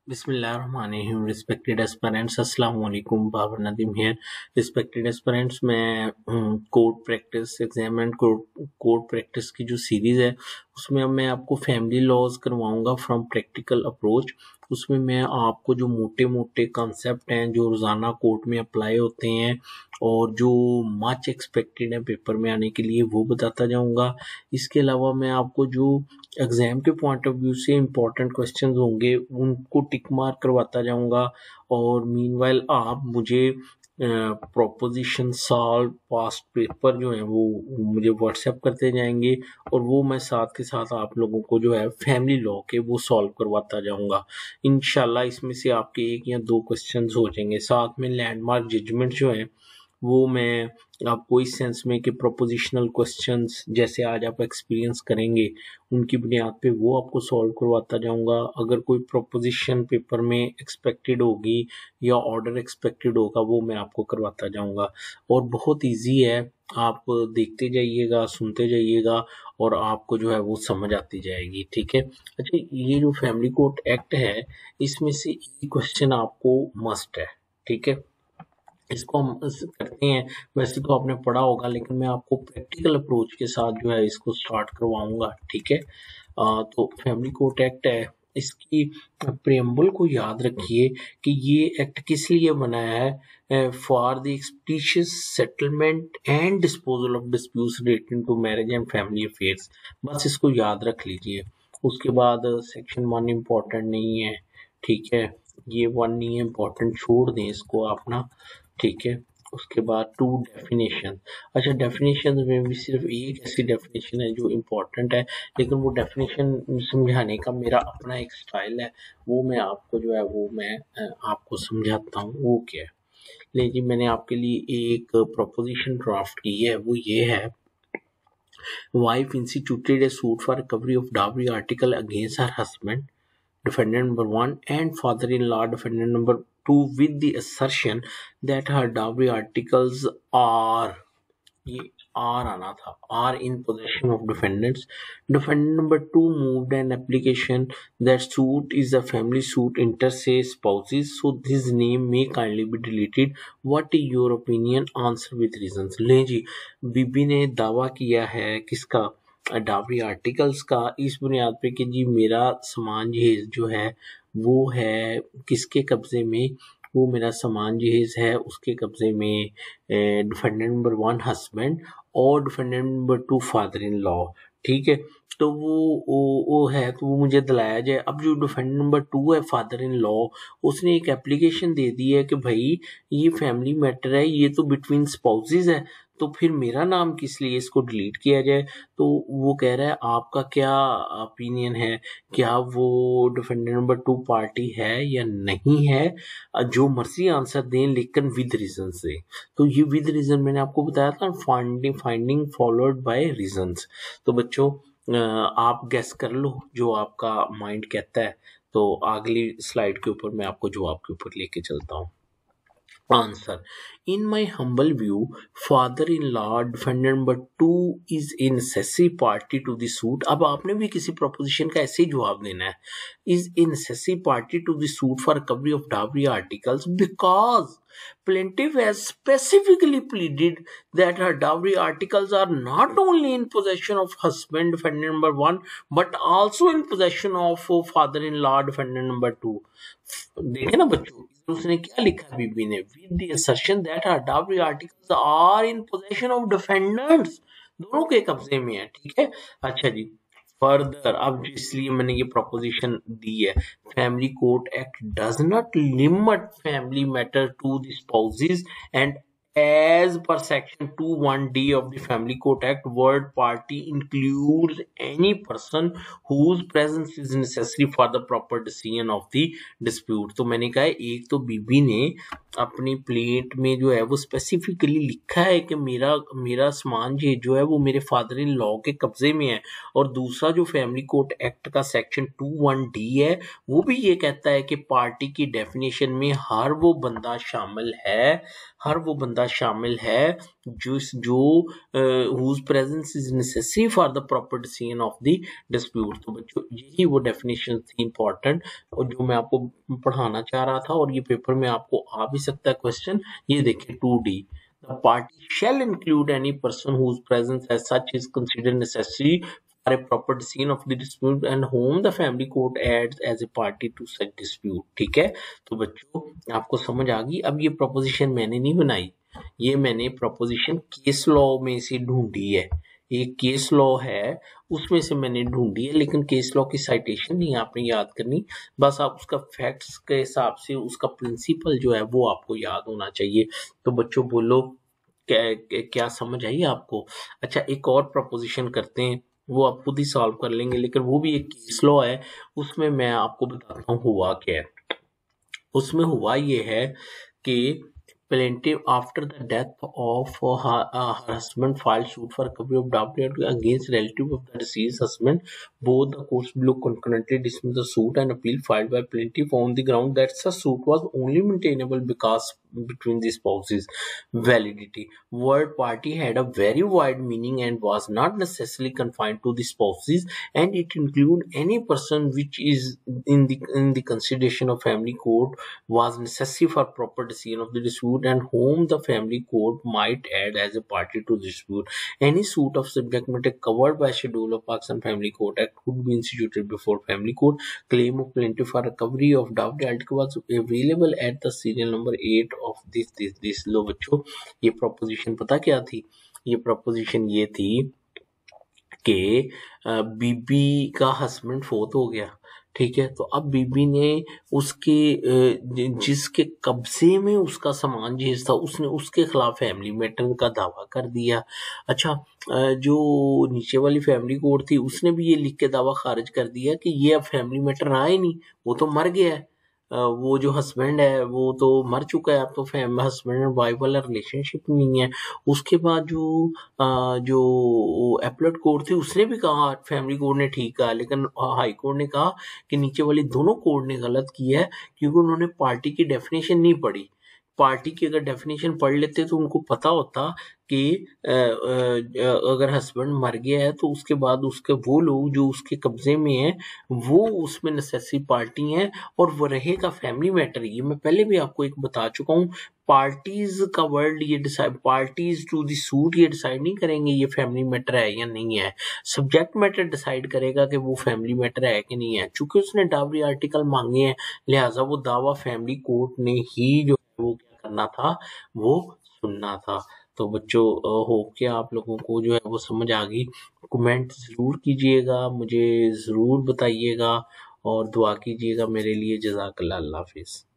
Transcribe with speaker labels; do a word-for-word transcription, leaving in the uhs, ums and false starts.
Speaker 1: बिस्मिल्लाहिर्रहमानिर्रहीम respected aspirants अस्सलाम वालेकुम Babar Nadeem here respected aspirants मैं code practice exam and code code practice की जो सीरीज है उसमें अब मैं आपको फैमिली लॉज करवाऊंगा फ्रॉम प्रैक्टिकल अप्रोच। उसमें मैं आपको जो मोटे मोटे कॉन्सेप्ट हैं जो रोज़ाना कोर्ट में अप्लाई होते हैं और जो मच एक्सपेक्टेड है पेपर में आने के लिए वो बताता जाऊंगा। इसके अलावा मैं आपको जो एग्जाम के पॉइंट ऑफ व्यू से इम्पोर्टेंट क्वेश्चंस होंगे उनको टिक मार्क करवाता जाऊंगा और मीनवाइल आप मुझे प्रोपोजिशन सॉल्व पास्ट पेपर जो है वो मुझे व्हाट्सएप करते जाएंगे और वो मैं साथ के साथ आप लोगों को जो है फैमिली लॉ के वो सॉल्व करवाता जाऊंगा। इंशाल्लाह इसमें से आपके एक या दो क्वेश्चंस हो जाएंगे। साथ में लैंडमार्क जजमेंट जो है वो मैं आपको इस सेंस में कि प्रोपोजिशनल क्वेश्चंस जैसे आज आप एक्सपीरियंस करेंगे उनकी बुनियाद पे वो आपको सॉल्व करवाता जाऊंगा। अगर कोई प्रोपोजिशन पेपर में एक्सपेक्टेड होगी या ऑर्डर एक्सपेक्टेड होगा वो मैं आपको करवाता जाऊंगा और बहुत इजी है। आप देखते जाइएगा, सुनते जाइएगा और आपको जो है वो समझ आती जाएगी। ठीक है। अच्छा, ये जो फैमिली कोर्ट एक्ट है इसमें से एक क्वेश्चन आपको मस्ट है। ठीक है, इसको हम करते हैं। वैसे तो आपने पढ़ा होगा लेकिन मैं आपको प्रैक्टिकल अप्रोच के साथ जो है इसको स्टार्ट करवाऊंगा। ठीक है। आ, तो फैमिली कोर्ट एक्ट है, इसकी प्रेम्बल को याद रखिए कि ये एक्ट किस लिए बनाया है, for the expeditious settlement and disposal of disputes relating to marriage and family affairs. बस इसको याद रख लीजिए। उसके बाद सेक्शन वन इम्पोर्टेंट नहीं है। ठीक है, ये वन नहीं है इम्पोर्टेंट, छोड़ दें इसको आप ना। ठीक है। उसके बाद टू डेफिनेशन। अच्छा, डेफिनेशन में भी सिर्फ एक ऐसी डेफिनेशन है जो इम्पोर्टेंट है लेकिन वो डेफिनेशन समझाने का मेरा अपना एक स्टाइल है, वो मैं आपको जो है वो मैं आपको समझाता हूँ। वो क्या है, लेकिन मैंने आपके लिए एक प्रोपोजिशन ड्राफ्ट की है, वो ये है, wife instituted a suit for recovery of dowry article against her husband defendant number one and father-in-law defendant number two with the assertion that her dowry articles are ये are आना था are in possession of defendants. Defendant number two moved an application that suit is a family suit inter se spouses, so his name may kindly be deleted. What is your opinion? Answer with reasons. ले जी, बीबी ने दावा किया है किसका, dowry articles का, इस बुनियाद पे कि जी मेरा सामान जहेज जो है वो है किसके कब्जे में, वो मेरा सामान जहेज है उसके कब्जे में डिफेंडेंट नंबर वन हस्बैंड और defendant number two father in law. ठीक है, तो वो वो वो है तो वो मुझे दिलाया जाए। अब जो डिफेंडेंट नंबर टू है फादर इन लॉ, उसने एक एप्लीकेशन दे दी है कि भाई ये फैमिली मैटर है, ये तो बिटवीन स्पाउसेस है, तो फिर मेरा नाम किस लिए इसको डिलीट किया जाए। तो वो कह रहा है आपका क्या ओपिनियन है, क्या वो डिफेंडेंट नंबर टू पार्टी है या नहीं है। जो मर्जी आंसर दें लेकिन विद रीजन से। तो ये विद रीजन मैंने आपको बताया था, finding finding followed by reasons. तो बच्चों आप गैस कर लो जो आपका माइंड कहता है। तो अगली स्लाइड के ऊपर मैं आपको जवाब के ऊपर लेके चलता हूँ। Answer. In my humble view, father-in-law defendant number two is a necessary party to the suit. अब आपने भी किसी proposition का ऐसे ही जवाब देना है। Is a necessary party to the suit for recovery of dowry articles because plaintiff has specifically pleaded that her dowry articles are not only in possession of husband defendant number one but also in possession of father-in-law defendant number two. देखे ना बच्चों, उसने क्या लिखा बीबी ने, with the assertion that her dowry articles are in possession of defendants, दोनों के कब्जे में है। ठीक है। अच्छा जी, फर्दर अब इसलिए मैंने ये प्रोपोजिशन दी है, family court act does not limit family matter to the spouses and as per section two one D of the family court act, word party includes any person whose presence is necessary for the proper decision of the dispute. तो मैंने कहा एक तो बीबी ने अपनी plate में जो है वो स्पेसिफिकली लिखा है कि मेरा मेरा सामान ये जो है वो मेरे फादर इन लॉ के कब्जे में है, और दूसरा जो फैमिली कोर्ट एक्ट का सेक्शन टू वन डी है वो भी ये कहता है कि पार्टी की डेफिनेशन में हर वो बंदा शामिल है, हर वो बंदा बंदा शामिल है जो जो whose presence is necessary for the proper decision of the dispute। तो बच्चों यही वो डेफिनेशन थी इंपॉर्टेंट और जो मैं आपको पढ़ाना चाह रहा था, और ये पेपर में आपको आ भी सकता है क्वेश्चन। ये देखिए two D, the party shall include any person whose presence as such is considered necessary for a proper decision of the dispute and whom the family court adds as a party to such dispute। ठीक है, तो बच्चों आपको समझ आ गई। अब ये proposition मैंने नहीं बनाई, ये मैंने प्रोपोजिशन केस लॉ में से ढूंढी है। ये केस लॉ है, उसमें से मैंने ढूंढी है, लेकिन केस लॉ की साइटेशन नहीं आपने याद करनी, बस आप उसका फैक्ट्स के हिसाब से उसका प्रिंसिपल जो है वो आपको याद होना चाहिए। तो बच्चों बोलो क्या, क्या समझ आई आपको? अच्छा, एक और प्रपोजिशन करते हैं, वो आप खुद ही सॉल्व कर लेंगे, लेकिन वो भी एक केस लॉ है, उसमें मैं आपको बताता हूँ हुआ क्या है। उसमें हुआ ये है कि plaintiff after the death of her, uh, her husband filed suit for recovery of dowry against relative of the deceased husband. Both the courts below concurrently dismissed the suit and appeal filed by plaintiff on the ground that the suit was only maintainable because between the spouses validity. Word party had a very wide meaning and was not necessarily confined to the spouses, and it include any person which is in the in the consideration of family court was necessary for proper decision of the dispute and whom the family court might add as a party to dispute. Any suit of subject matter covered by schedule of Pakistan Family Court Act could be instituted before family court. Claim of plaintiff for recovery of dowry article was available at the serial number eight of this this this लो बच्चों, ये proposition पता क्या थी? ये proposition ये थी कि बीबी का हस्बैंड फोत हो गया, ठीक है, तो अब बीबी ने उसके जिसके कब्जे में उसका सामान चीज था, उसने उसके खिलाफ फैमिली मैटर का दावा कर दिया। अच्छा, जो नीचे वाली फैमिली कोर्ट थी उसने भी ये लिख के दावा खारिज कर दिया कि ये अब फैमिली मैटर रहा ही नहीं, वो तो मर गया है, वो जो हस्बैंड है वो तो मर चुका है, अब तो हस्बैंड एंड वाइफ वाला रिलेशनशिप नहीं है। उसके बाद जो आ, जो एपलेट कोर्ट थी उसने भी कहा, फैमिली कोर्ट ने ठीक कहा, लेकिन हाई कोर्ट ने कहा कि नीचे वाली दोनों कोर्ट ने गलत किया है, क्योंकि उन्होंने पार्टी की डेफिनेशन नहीं पढ़ी। पार्टी की अगर डेफिनेशन पढ़ लेते तो उनको पता होता कि अगर हस्बैंड मर गया है तो उसके बाद उसके वो लोग जो उसके कब्जे में है वो उसमें नेसेसरी पार्टी हैं और वो रहेगा फैमिली मैटर। ये मैं पहले भी आपको एक बता चुका हूँ। पार्टीज का वर्ड ये decide, parties to the suit ये डिसाइड नहीं करेंगे ये फैमिली मैटर है या नहीं है, सब्जेक्ट मैटर डिसाइड करेगा कि वो फैमिली मैटर है कि नहीं है। चूंकि उसने डावरी आर्टिकल मांगे हैं, लिहाजा वो दावा फैमिली कोर्ट ने ही जो वो क्या करना था, वो सुनना था। तो बच्चों होप कि आप लोगों को जो है वो समझ आ गई। कमेंट ज़रूर कीजिएगा, मुझे ज़रूर बताइएगा और दुआ कीजिएगा मेरे लिए। जज़ाकल्लाह, अल्लाह हाफिज़।